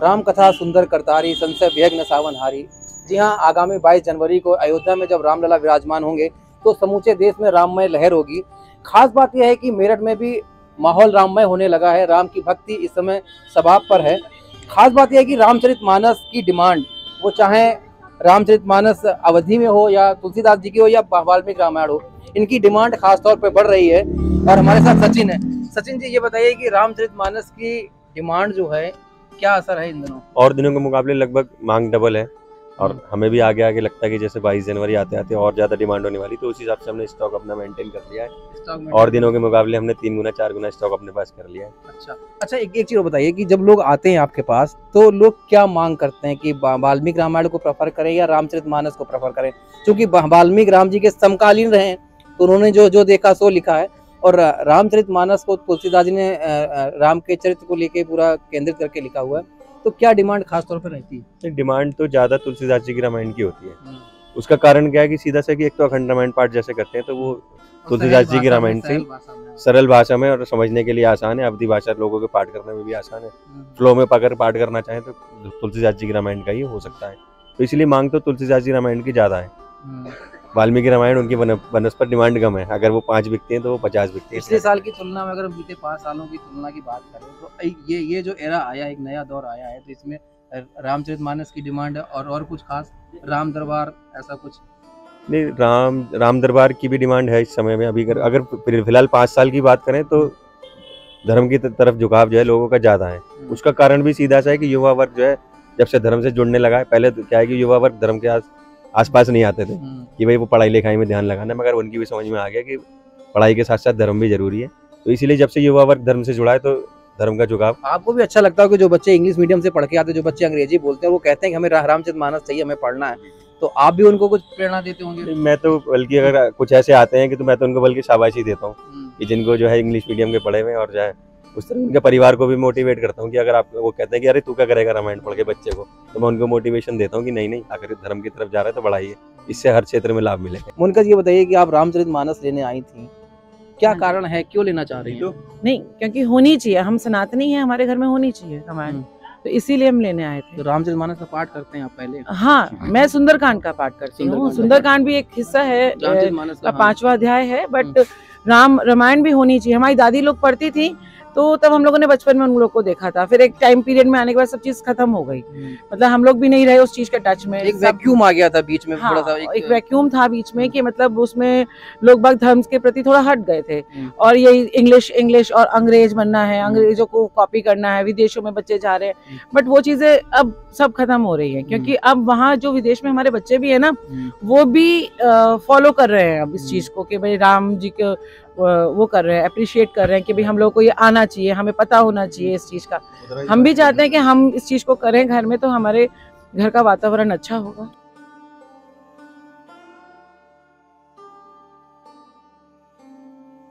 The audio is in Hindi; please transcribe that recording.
राम कथा सुंदर करतारी, संशय विहग न सावन हारी। जी हाँ, आगामी 22 जनवरी को अयोध्या में जब रामलला विराजमान होंगे तो समूचे देश में राममय लहर होगी। खास बात यह है कि मेरठ में भी माहौल राममय होने लगा है। राम की भक्ति इस समय सभा पर है। खास बात यह है कि रामचरितमानस की डिमांड, वो चाहे रामचरितमानस अवधि में हो या तुलसीदास जी की हो या वाल्मीकि रामायण हो, इनकी डिमांड खासतौर पर बढ़ रही है। और हमारे साथ सचिन है। सचिन जी, ये बताइए कि रामचरितमानस की डिमांड जो है, क्या असर है इन दिनों? और दिनों के मुकाबले लगभग मांग डबल है और हमें भी आगे आगे लगता है कि जैसे 22 जनवरी आते आते और ज्यादा डिमांड होने वाली, तो उस हिसाब से हमने स्टॉक अपना मेंटेन कर लिया है। और दिनों के मुकाबले हमने 3 गुना 4 गुना स्टॉक अपने पास कर लिया है। अच्छा, एक चीज बताइए कि जब लोग आते हैं आपके पास तो लोग क्या मांग करते हैं कि वाल्मीकि रामायण को प्रेफर करें या रामचरितमानस को प्रेफर करें? क्योंकि वाल्मीकि राम जी के समकालीन रहे हैं तो उन्होंने जो देखा सो लिखा है, और रामचरितमानस को तुलसीदास जी ने राम के चरित्र को लेके पूरा केंद्रित करके लिखा हुआ है। तो क्या डिमांड खास तौर पर रहती है? डिमांड तो ज्यादा तुलसीदास जी की रामायण की होती है। उसका कारण क्या है कि सीधा सा कि एक तो अखंड रामायण पाठ जैसे करते हैं तो वो तुलसीदास जी की रामायण से सरल भाषा में और समझने के लिए आसान है। अवधि भाषा लोगों के पाठ करने में भी आसान है। फ्लो में अगर पाठ करना चाहें तो तुलसीदास जी की रामायण का ही हो सकता है। तो इसलिए मांग तो तुलसीदास जी रामायण की ज्यादा है। वाल्मीकि रामायण उनकी बनस पर डिमांड कम है। अगर वो 5 बिकते हैं तो वो 50 बिकते हैं। पिछले साल की तुलना में अगर बीते 5 सालों की तुलना की बात करें तो ये जो एरा आया, एक नया दौर आया है, तो इसमें रामचरितमानस की डिमांड है और कुछ खास राम दरबार ऐसा कुछ नहीं? राम दरबार की भी डिमांड है इस समय में। अभी अगर फिलहाल 5 साल की बात करें तो धर्म की तरफ झुकाव जो है लोगों का ज्यादा है। उसका कारण भी सीधा सा है कि युवा वर्ग जो है जब से धर्म से जुड़ने लगा है। पहले तो क्या है कि युवा वर्ग धर्म के आसपास नहीं आते थे कि भाई वो पढ़ाई लिखाई में ध्यान लगाना, मगर उनकी भी समझ में आ गया कि पढ़ाई के साथ साथ धर्म भी जरूरी है। तो इसीलिए जब से युवा वर्ग धर्म से जुड़ा है तो धर्म का झुकाव। आपको भी अच्छा लगता है कि जो बच्चे इंग्लिश मीडियम से पढ़ के आते हैं, जो बच्चे अंग्रेजी बोलते हैं, वो कहते हैं कि हमें रामचरितमानस चाहिए, हमें पढ़ना है, तो आप भी उनको कुछ प्रेरणा देते होंगे? मैं तो बल्कि अगर कुछ ऐसे आते हैं कि तो मैं तो उनको बल्कि शाबाशी देता हूँ कि जिनको जो है इंग्लिश मीडियम के पढ़े हुए और जो है उस तरह उनके परिवार को भी मोटिवेट करता हूँ कि अगर आप वो कहते हैं कि अरे तू क्या करेगा रामायण पढ़ के बच्चे को, तो मैं उनको मोटिवेशन देता हूँ कि नहीं अगर धर्म की तरफ जा रहा है तो बढ़ाइए, इससे हर क्षेत्र में लाभ मिलेगा। मोनिका जी, ये बताइए कि आप रामचरितमानस लेने आई थी, क्या कारण है, क्यों लेना चाह रही हैं? नहीं, क्योंकि होनी चाहिए, हम सनातनी हैं, हमारे घर में होनी चाहिए रामायण, तो इसीलिए हम लेने आए थे। तो रामचरितमानस का पाठ करते हैं आप पहले? हाँ, मैं सुंदरकांड का पाठ करती हूँ। सुंदरकांड भी एक हिस्सा है, 5वां अध्याय है, बट रामायण भी होनी चाहिए। हमारी दादी लोग पढ़ती थी तो तब हम लोगों ने बचपन में उन लोग को देखा था। फिर एक टाइम पीरियड में आने के बाद सब चीज खत्म हो गई, मतलब हम लोग भी नहीं रहे उस चीज के टच में। एक वैक्यूम आ गया था बीच में। हाँ, थोड़ा सा एक वैक्यूम था बीच में कि मतलब उसमें लोग बाग धर्म के प्रति थोड़ा हट गए थे और यही इंग्लिश और अंग्रेज बनना है, अंग्रेजों को कॉपी करना है, विदेशों में बच्चे जा रहे हैं। बट वो चीजें अब सब खत्म हो रही है, क्योंकि अब वहाँ जो विदेश में हमारे बच्चे भी है ना, वो भी फॉलो कर रहे हैं अब इस चीज को कि भाई राम जी को वो कर रहे हैं, अप्रिशिएट कर रहे हैं कि भाई हम लोग को ये आना चाहिए, हमें पता होना चाहिए इस चीज का। हम भी चाहते हैं कि हम इस चीज को करें घर में, तो हमारे घर का वातावरण अच्छा होगा।